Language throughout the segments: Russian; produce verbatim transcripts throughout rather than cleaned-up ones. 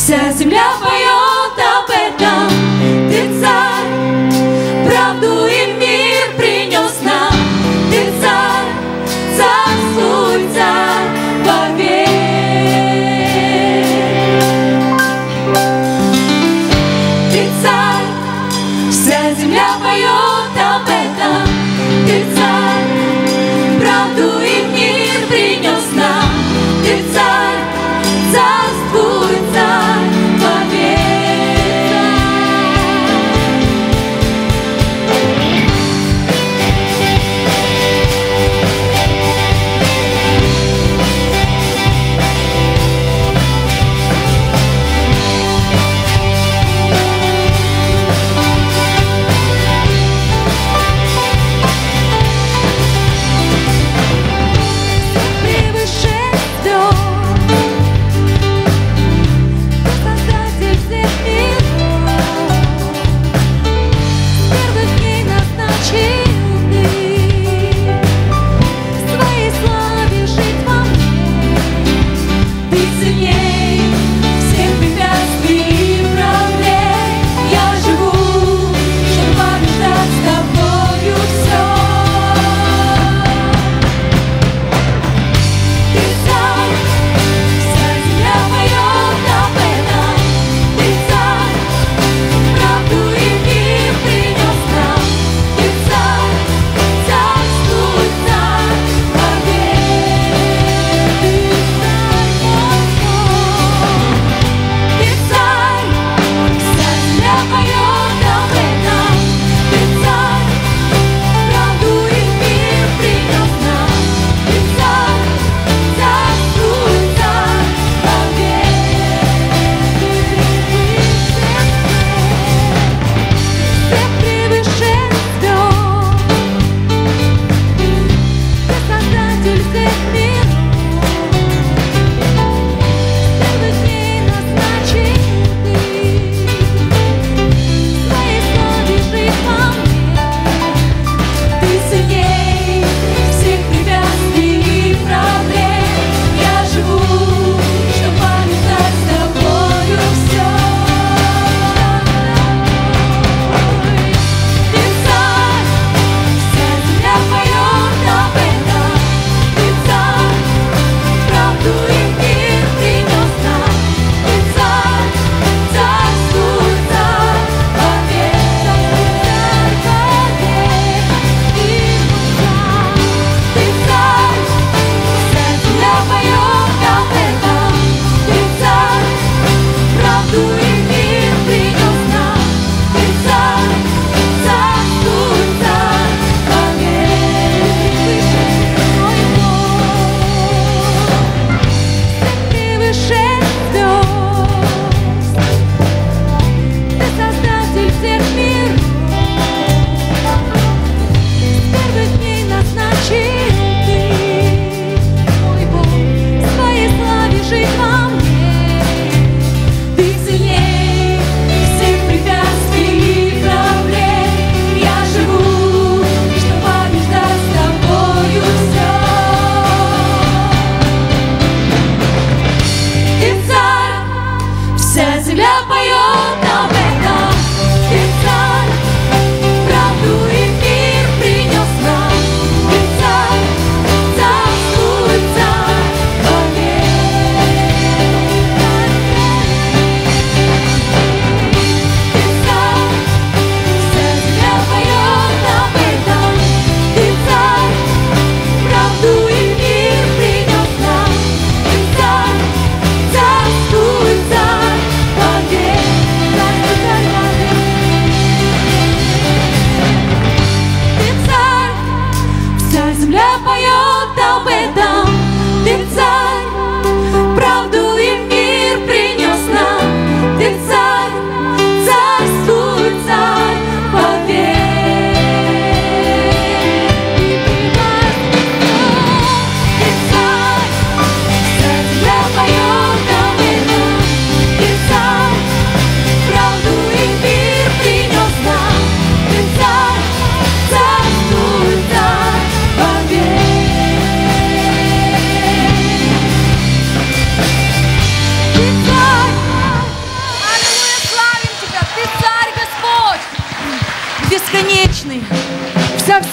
Вся земля поет об этом. Ты царь, правду и мир принес нам. Ты царь, царствуй, царь вовек. Ты царь, вся земля поет об этом. Ты царь, правду и мир принес нам. Ты царь, царствуй, царь вовек.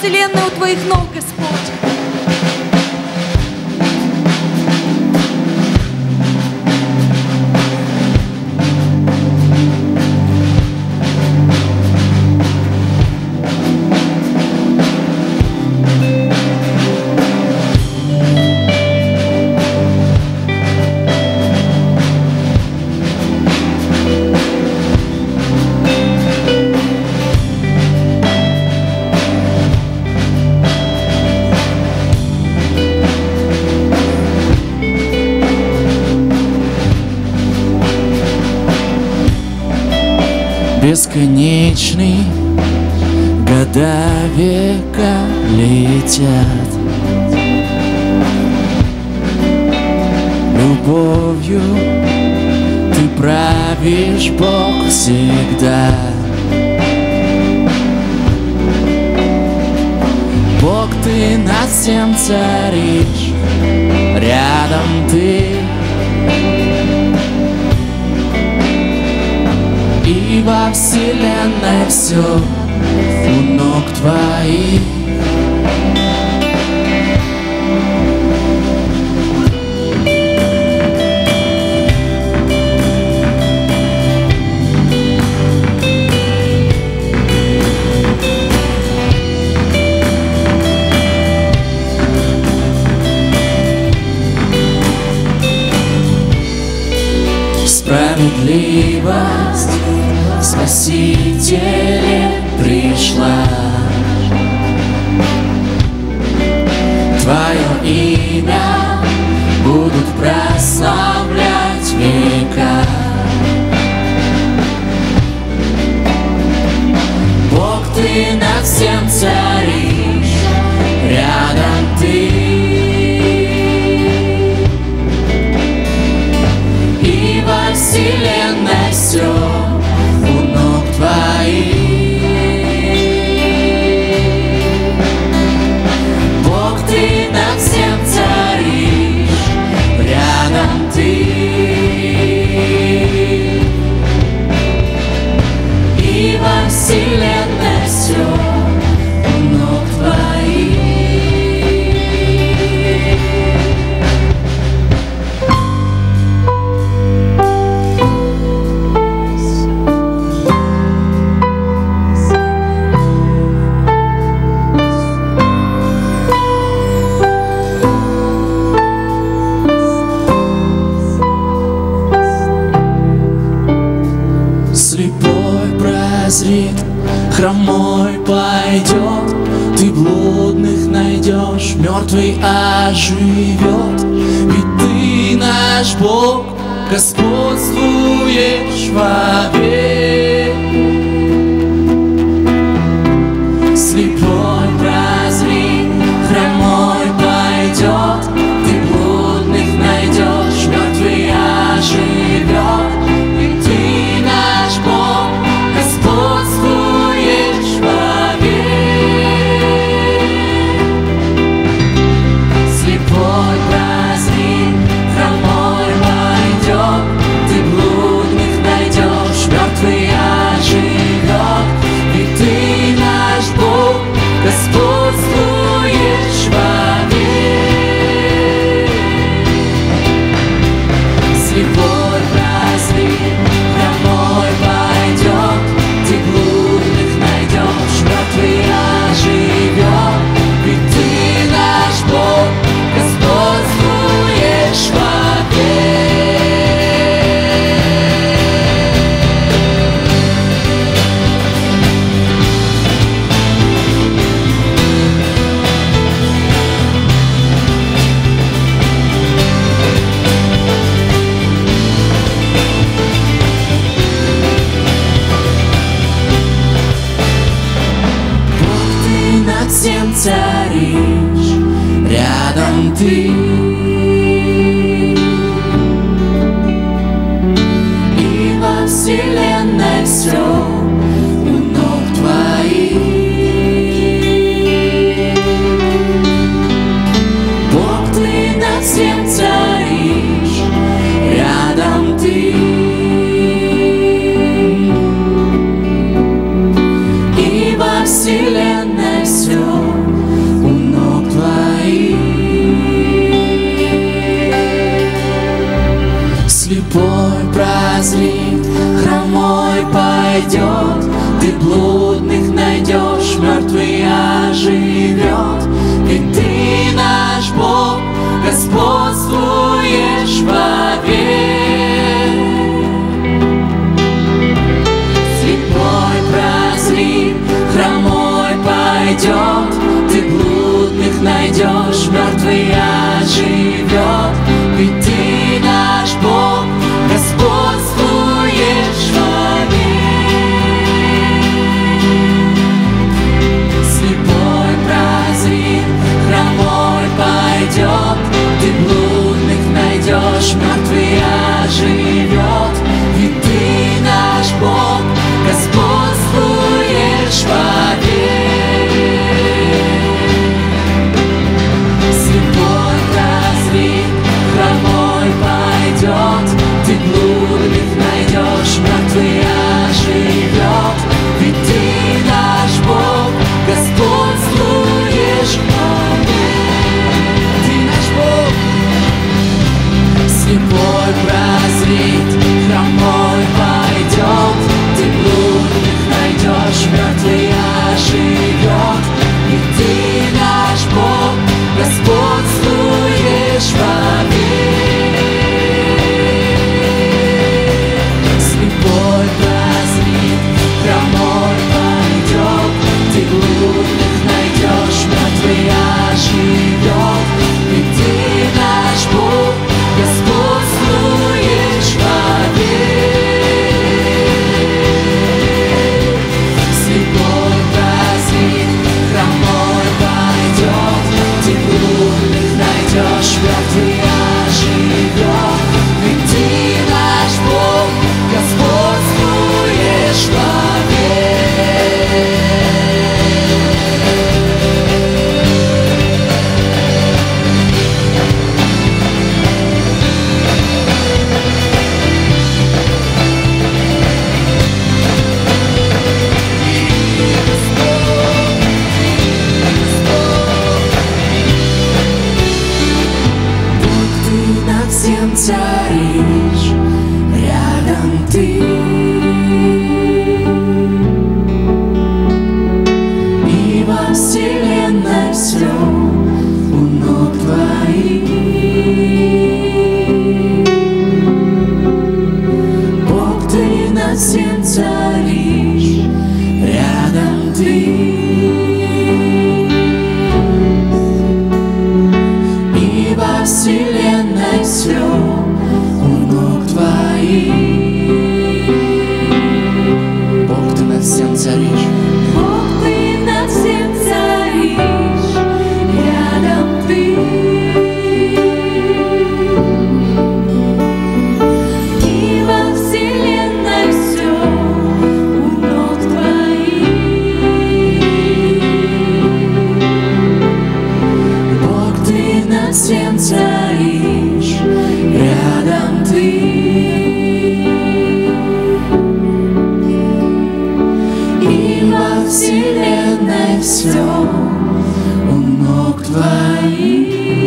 вселенной у Твоих ног, Господь. Бесконечный, года века летят. Любовью ты правишь, Бог, всегда. Бог, ты над всем царишь, рядом ты. И во вселенной все у ног Твоих. Справедливость в Спасителе пришла. Твое имя будут прославлять века. Бог, ты над всем царишь, рядом ты. Вселенной все у ног Твоих. Бог, ты над всем царишь, рядом ты. И во вселенной все у ног Твоих. Хромой пойдет, ты блудных найдешь, мертвый оживет. Ведь ты наш Бог, господствуешь вовек. Слепой прозри, хромой пойдет, ты блудных найдешь, мертвый оживет. Ведь ты наш Бог, господствуешь вовек. Слепой прозри, хромой пойдет, ты блудных найдешь, мертвый оживет. Ведь ты наш Бог, пойдет, ты блудных найдешь, мертвый оживет. Ведь ты наш Бог, господствуешь вовек. Слепой прозрит, хромой пойдет, ты блудных найдешь, мертвый оживет. Ведь ты наш Бог, господствуешь вовек. Слепой прозрит, хромой пойдет, ты блудных найдешь, мертвый оживет. Ведь ты наш Бог, господствуешь вовек. Слепой прозрит, хромой пойдет, ты блудных найдешь, мертвый оживет. Ведь ты наш Бог, господствуешь вовек. Ты наш Бог. Слепой прозрит, хромой пойдет, ты блудных найдешь, мертвый оживет. Ведь ты наш Бог, господствуешь вовек. Слепой прозрит, хромой пойдет, ты блудных найдешь, мертвый оживет. Ведь ты наш Бог, господствуешь вовек. Слепой прозрит, хромой пойдет, ты блудных найдешь, мертвый оживет. Ведь ты наш Бог, господствуешь вовек. Всем царишь, рядом ты, и во вселенной все у ног твоих. Бог, ты над всем царишь, рядом ты, и во вселенной все у ног твоих. Бог, ты над всем царишь. Бог, ты над всем царишь, рядом ты, и во вселенной все у ног твоих. Бог, ты над всем царишь, рядом ты, и во вселенной все у ног твоих.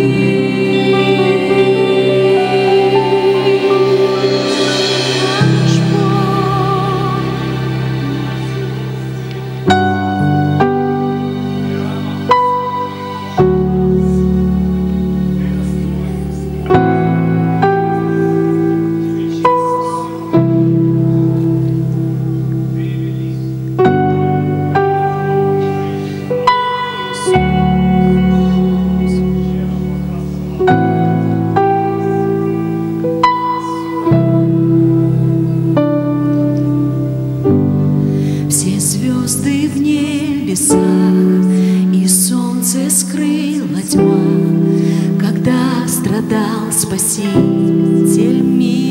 Все звезды в небесах, и солнце скрыла тьма, когда страдал Спаситель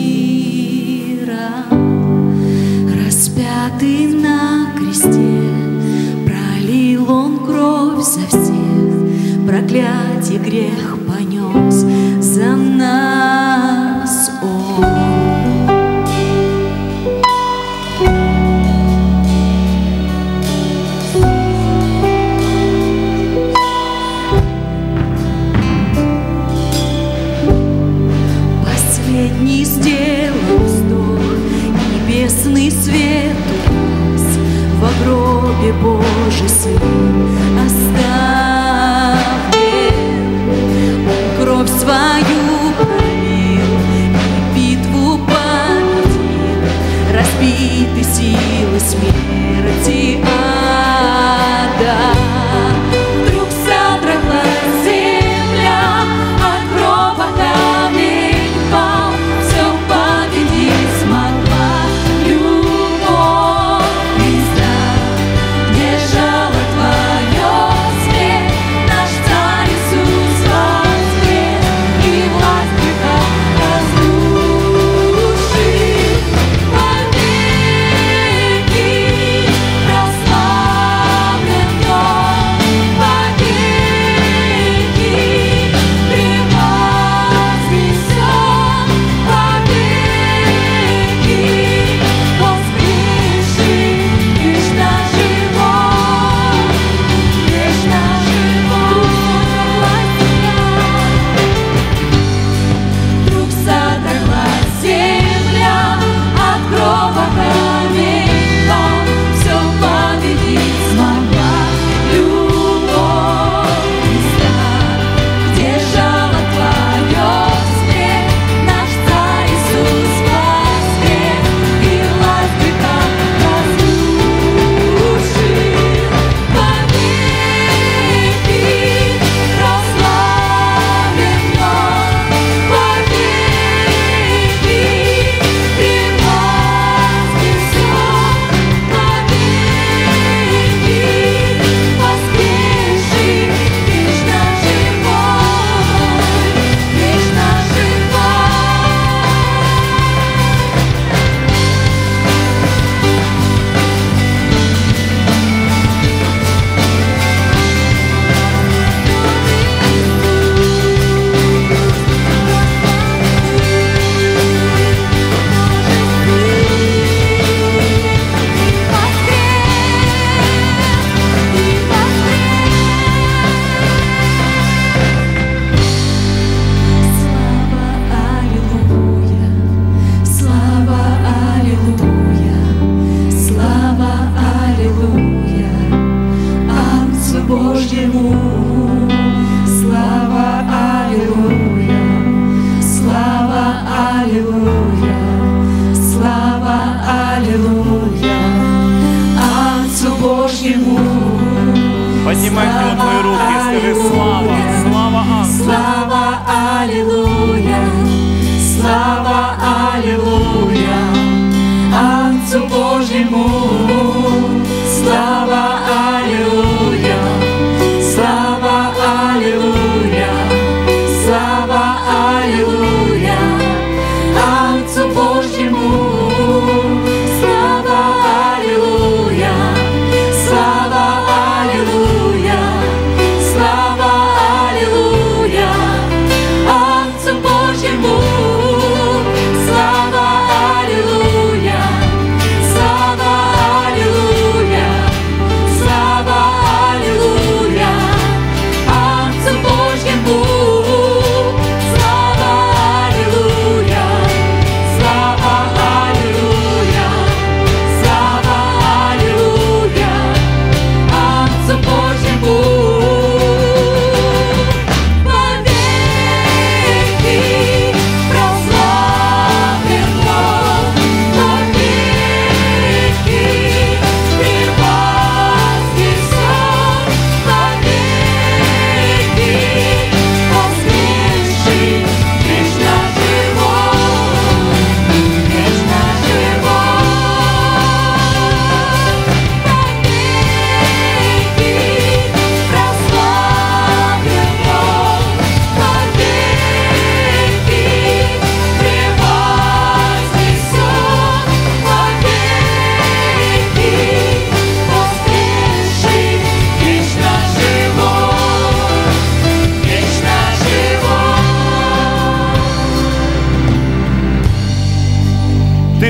мира. Распятый на кресте, пролил Он кровь за всех, проклятие грех понес за нас Он. Последний сделал вздох, небесный свет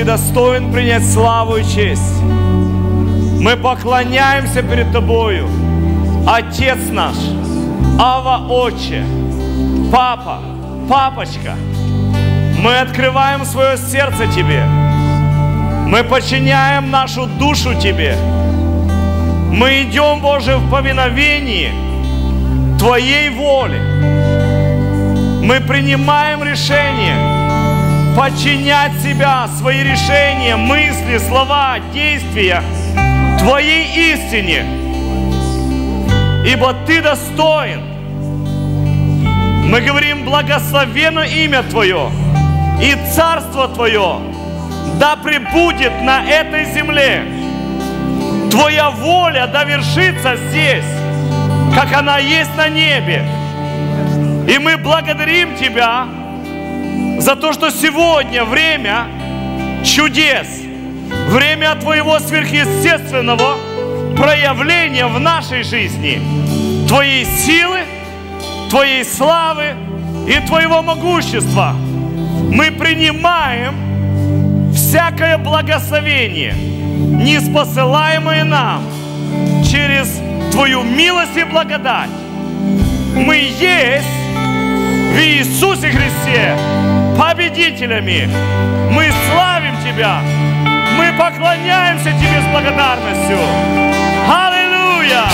Ты достоин принять славу и честь. Мы поклоняемся перед Тобою, Отец наш, Ава Отче, Папа, Папочка. Мы открываем свое сердце Тебе. Мы подчиняем нашу душу Тебе. Мы идем, Боже, в повиновении Твоей воле. Мы принимаем решение подчинять себя, свои решения, мысли, слова, действия Твоей истине. Ибо Ты достоин. Мы говорим: благословенно имя Твое, и Царство Твое да пребудет на этой земле. Твоя воля да вершится здесь, как она есть на небе. И мы благодарим Тебя за то, что сегодня время чудес, время Твоего сверхъестественного проявления в нашей жизни, Твоей силы, Твоей славы и Твоего могущества. Мы принимаем всякое благословение, ниспосылаемое нам через Твою милость и благодать. Мы есть в Иисусе Христе победителями. Мы славим Тебя. Мы поклоняемся Тебе с благодарностью. Аллилуйя!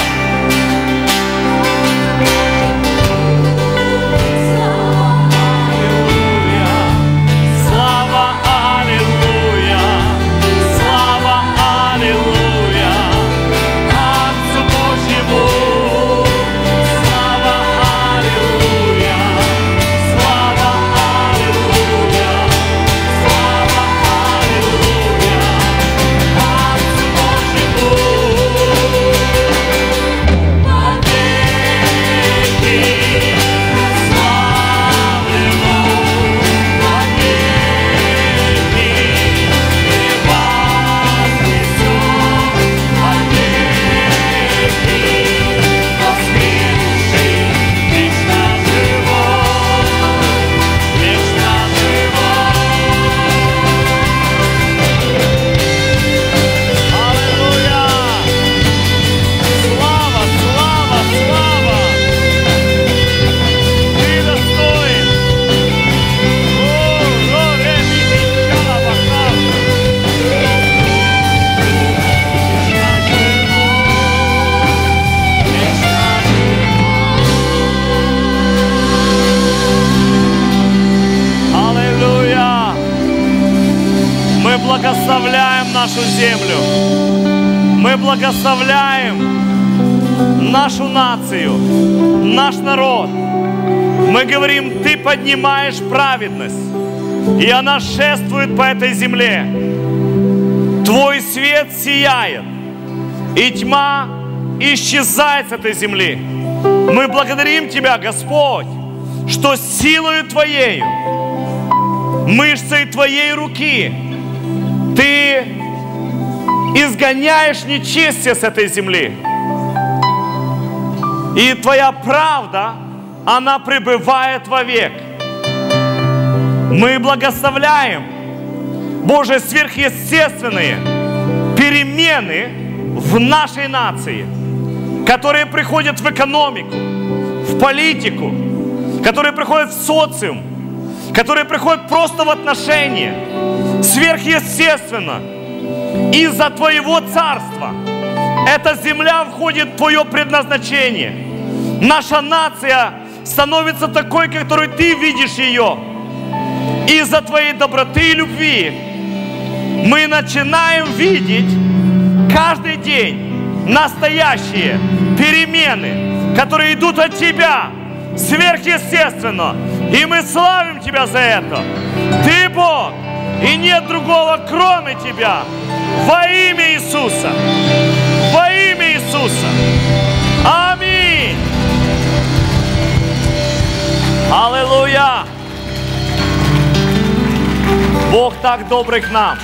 Благословляем нашу землю. Мы благословляем нашу нацию, наш народ. Мы говорим: Ты поднимаешь праведность, и она шествует по этой земле. Твой свет сияет, и тьма исчезает с этой земли. Мы благодарим Тебя, Господь, что силою Твоею, мышцей Твоей руки Ты изгоняешь нечестие с этой земли. И Твоя правда, она пребывает вовек. Мы благословляем, Боже, сверхъестественные перемены в нашей нации, которые приходят в экономику, в политику, которые приходят в социум, которые приходят просто в отношения. Сверхъестественно, из-за Твоего царства эта земля входит в Твое предназначение. Наша нация становится такой, которой Ты видишь ее. Из-за Твоей доброты и любви мы начинаем видеть каждый день настоящие перемены, которые идут от Тебя сверхъестественно. И мы славим Тебя за это. Ты Бог, и нет другого, кроме Тебя. Во имя Иисуса. Во имя Иисуса. Аминь. Аллилуйя. Бог так добрый к нам.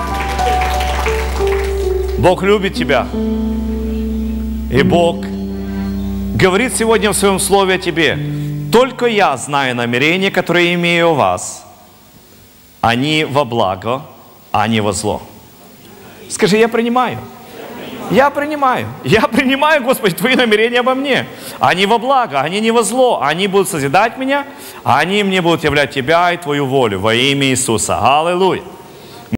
Бог любит тебя. И Бог говорит сегодня в Своем Слове о тебе: только я знаю намерения, которые имею о вас. Они во благо а не во зло. Скажи, я принимаю. Я принимаю. Я принимаю, Господи, Твои намерения обо мне. Они во благо, они не во зло. Они будут созидать меня, а они мне будут являть Тебя и Твою волю во имя Иисуса. Аллилуйя.